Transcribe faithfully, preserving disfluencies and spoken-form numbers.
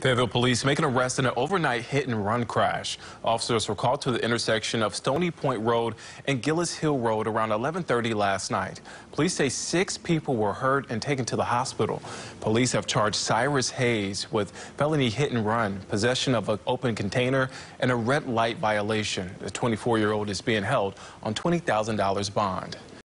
Fayetteville police make an arrest in an overnight hit-and-run crash. Officers were called to the intersection of Stony Point Road and Gillis Hill Road around eleven thirty last night. Police say six people were hurt and taken to the hospital. Police have charged Cyrus Hayes with felony hit-and-run, possession of an open container, and a red light violation. The twenty-four-year-old is being held on twenty thousand dollars bond.